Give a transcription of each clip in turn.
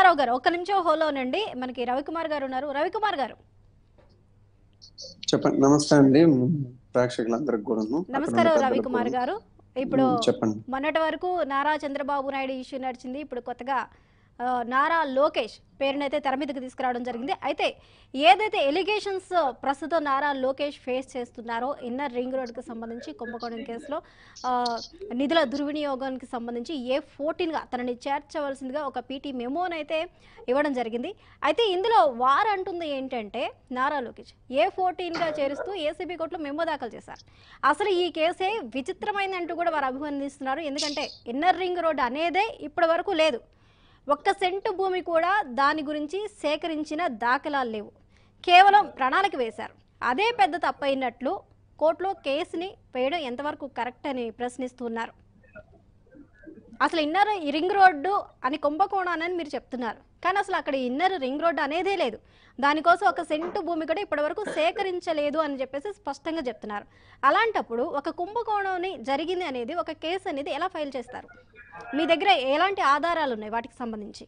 రామారావు గారు ఒక్క నిమిషం హోలోనండి. మనకి రవికుమార్ గారు ఉన్నారు. రవికుమార్ గారు చెప్పండి. నమస్తే అండి ప్రేక్షకులందరికి కూడాను. నమస్కారం రవికుమార్ గారు. ఇప్పుడు చెప్పండి. మొన్నటి వరకు నారా చంద్రబాబు నాయుడు ఇష్యూ నడిచింది. ఇప్పుడు కొత్తగా నారా లోకేష్ పేరునైతే తెర మీదకి తీసుకురావడం జరిగింది. అయితే ఏదైతే ఎలిగేషన్స్ ప్రస్తుతం నారా లోకేష్ ఫేస్ చేస్తున్నారో ఇన్నర్ రింగ్ రోడ్కి సంబంధించి కుంభకోణం కేసులో నిధుల దుర్వినియోగానికి సంబంధించి A14గా తనని చేర్చవలసిందిగా ఒక పీటీ మెమోనైతే ఇవ్వడం జరిగింది. అయితే ఇందులో వారు అంటుంది ఏంటంటే నారా లోకేష్ A14గా చేరుస్తూ ఏసీబీ కోర్టులో మెమో దాఖలు చేశారు. అసలు ఈ కేసే విచిత్రమైందంటూ కూడా వారు అభివర్ణిస్తున్నారు. ఎందుకంటే ఇన్నర్ రింగ్ రోడ్ అనేదే ఇప్పటి వరకు లేదు. ఒక్క సెంటు భూమి కూడా దాని గురించి సేకరించిన దాఖలాలు లేవు. కేవలం ప్రణాళిక వేశారు. అదే పెద్ద తప్పైనట్లు కోర్టులో కేసుని వేయడం ఎంతవరకు కరెక్ట్ అని ప్రశ్నిస్తున్నారు. అసలు ఇన్నర్ రింగ్ రోడ్డు అని కుంభకోణాన్ని మీరు చెప్తున్నారు, కానీ అసలు అక్కడ ఇన్నర్ రింగ్ రోడ్డు అనేదే లేదు. దానికోసం ఒక సెంటు భూమి కూడా ఇప్పటివరకు సేకరించలేదు అని చెప్పేసి స్పష్టంగా చెప్తున్నారు. అలాంటప్పుడు ఒక కుంభకోణాన్ని జరిగింది అనేది ఒక కేసు అనేది ఎలా ఫైల్ చేస్తారు? మీ దగ్గర ఎలాంటి ఆధారాలు ఉన్నాయి వాటికి సంబంధించి?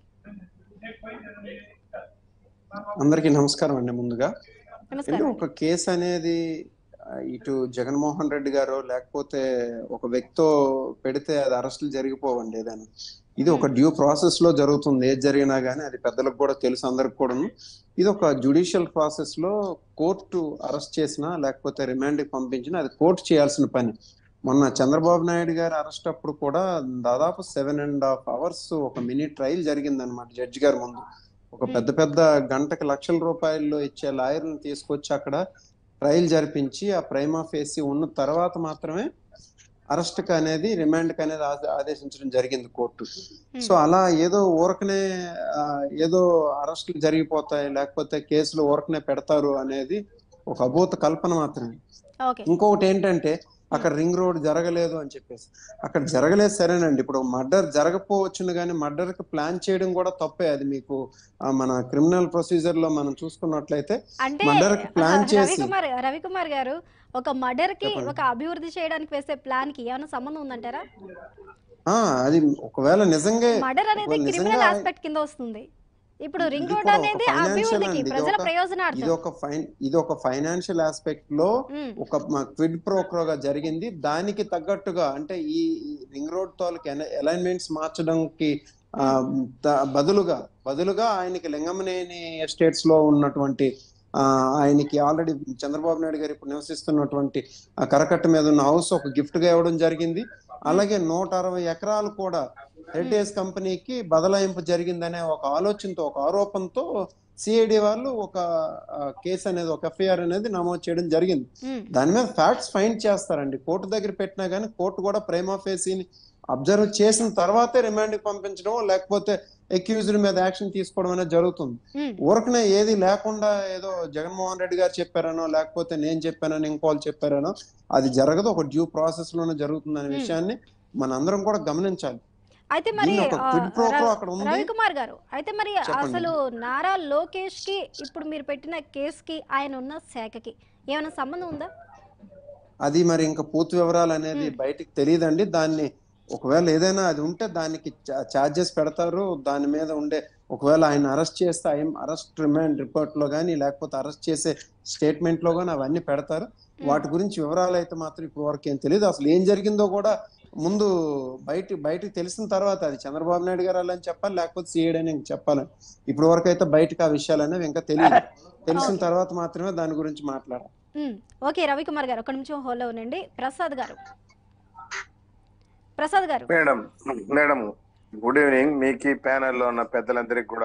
అందరికీ నమస్కారం అండి. ముందుగా ఒక కేసు అనేది ఇటు జగన్మోహన్ రెడ్డి గారు లేకపోతే ఒక వ్యక్తితో పెడితే అది అరెస్టులు జరిగిపోవండి. ఏదైనా ఇది ఒక డ్యూ ప్రాసెస్ లో జరుగుతుంది. ఏది జరిగినా గానీ అది పెద్దలకు కూడా తెలుసు, అందరికి కూడాను. ఇది ఒక జ్యుడిషియల్ ప్రాసెస్ లో కోర్టు అరెస్ట్ చేసినా లేకపోతే రిమాండ్కి పంపించినా అది కోర్టు చేయాల్సిన పని. మొన్న చంద్రబాబు నాయుడు గారు అరెస్ట్ అప్పుడు కూడా దాదాపు 7.5 hours ఒక మినీ ట్రయల్ జరిగిందనమాట జడ్జి గారి ముందు. ఒక పెద్ద గంటకి లక్షల రూపాయల్లో ఇచ్చే లాయర్లను తీసుకొచ్చి అక్కడ ట్రయల్ జరిపించి ఆ ప్రైమా ఫేసి ఉన్న తర్వాత మాత్రమే అరెస్ట్ కి అనేది రిమాండ్ కి అనేది ఆదేశించడం జరిగింది కోర్టు. సో అలా ఏదో ఊరకనే ఏదో అరెస్టులు జరిగిపోతాయి లేకపోతే కేసులు ఊరకనే పెడతారు అనేది ఒక అభూత కల్పన మాత్రమే. ఇంకొకటి ఏంటంటే అక్కడ రింగ్ రోడ్ జరగలేదు అని చెప్పేసి, అక్కడ జరగలేదు సరేనండి. ఇప్పుడు మర్డర్ జరగపోవచ్చును కానీ మర్డర్ కి ప్లాన్ చేయడం కూడా తప్పే. అది మీకు మన క్రిమినల్ ప్రొసీజర్ లో మనం చూసుకున్నట్లయితే మర్డర్ కి ప్లాన్ చేసి రవికుమార్ గారు ఒక మర్డర్ కి ఒక అభివృద్ధి చేయడానికి వేసే ప్లాన్ కి ఏమైనా సంబంధం ఉందంటారా? అది ఒకవేళ నిజంగా మర్డర్ అనేది క్రిమినల్ ఆస్పెక్ట్ కింద వస్తుంది. ఇప్పుడు రింగ్ రోడ్ అనేది అభివృద్ధికి ప్రజల ప్రయోజనార్థం. ఇది ఒక ఫైనాన్షియల్ ఆస్పెక్ట్ లో ఒక క్విడ్ ప్రోక్రోగా జరిగింది. దానికి తగ్గట్టుగా అంటే ఈ రింగ్ రోడ్ తాలూకు అలైన్మెంట్స్ మార్చడానికి బదులుగా ఆయనకి లింగమనేని ఎస్టేట్స్ లో ఉన్నటువంటి ఆయనకి ఆల్రెడీ చంద్రబాబు నాయుడు గారు ఇప్పుడు నివసిస్తున్నటువంటి ఆ కరకట్ట మీద ఉన్న హౌస్ ఒక గిఫ్ట్ గా ఇవ్వడం జరిగింది. అలాగే 160 ఎకరాలు కూడా హెరిటేజ్ కంపెనీకి బదలాయింపు జరిగిందనే ఒక ఆలోచనతో, ఒక ఆరోపణతో సిఐడి వాళ్ళు ఒక కేసు అనేది, ఒక ఎఫ్ఐఆర్ అనేది నమోదు చేయడం జరిగింది. దాని మీద ఫ్యాక్ట్స్ ఫైండ్ చేస్తారండి. కోర్టు దగ్గర పెట్టినా కానీ కోర్టు కూడా ప్రైమా ఫేసీని అబ్జర్వ్ చేసిన తర్వాతే రిమాండ్ కి పంపించడం లేకపోతే అక్యూజ్డ్ మీద యాక్షన్ తీసుకోవడం అనేది జరుగుతుంది. ఊరకనే ఏది లేకుండా ఏదో జగన్మోహన్ రెడ్డి గారు చెప్పారనో లేకపోతే నేను చెప్పానని ఇంకోళ్ళు చెప్పారనో అది జరగదు. ఒక డ్యూ ప్రాసెస్ లోనే జరుగుతుంది అనే విషయాన్ని మనందరం కూడా గమనించాలి. అయితే మరి రవికుమార్ గారు, అయితే మరి అసలు నారా లోకేష్ కి ఇప్పుడు మీరు పెట్టిన కేసుకి ఆయన ఉన్న శాఖకి ఏమైనా సంబంధం ఉందా? అది మరి ఇంకా పూర్తి వివరాలు అనేది బయటికి తెలియదండి. దాన్ని ఒకవేళ ఏదైనా అది ఉంటే దానికి ఛార్జెస్ పెడతారు. దాని మీద ఉండే ఒకవేళ ఆయన అరెస్ట్ చేస్తే అరెస్ట్ రిమాండ్ రిపోర్ట్ లో కానీ లేకపోతే అరెస్ట్ చేసే స్టేట్మెంట్ లో కానీ అవన్నీ పెడతారు. వాటి గురించి వివరాలు అయితే మాత్రం ఇప్పుడు వరకు ఏం తెలియదు. అసలు ఏం జరిగిందో కూడా ముందు బయటకు తెలిసిన తర్వాత అది చంద్రబాబు నాయుడు గారు అని చెప్పాలి లేకపోతే సిఐడి అని చెప్పాలి. ఇప్పటి వరకు అయితే బయటకు ఆ విషయాలు అనేవి ఇంకా తెలియదు. తెలిసిన తర్వాత మాత్రమే దాని గురించి మాట్లాడాలి. ఓకే రవికుమార్ గారు ఒక నిమిషం హోల్లో ఉండండి. ప్రసాద్ గారు మేడం గుడ్ ఈవినింగ్. మీకు ప్యానెల్లో ఉన్న పెద్దలందరికీ కూడా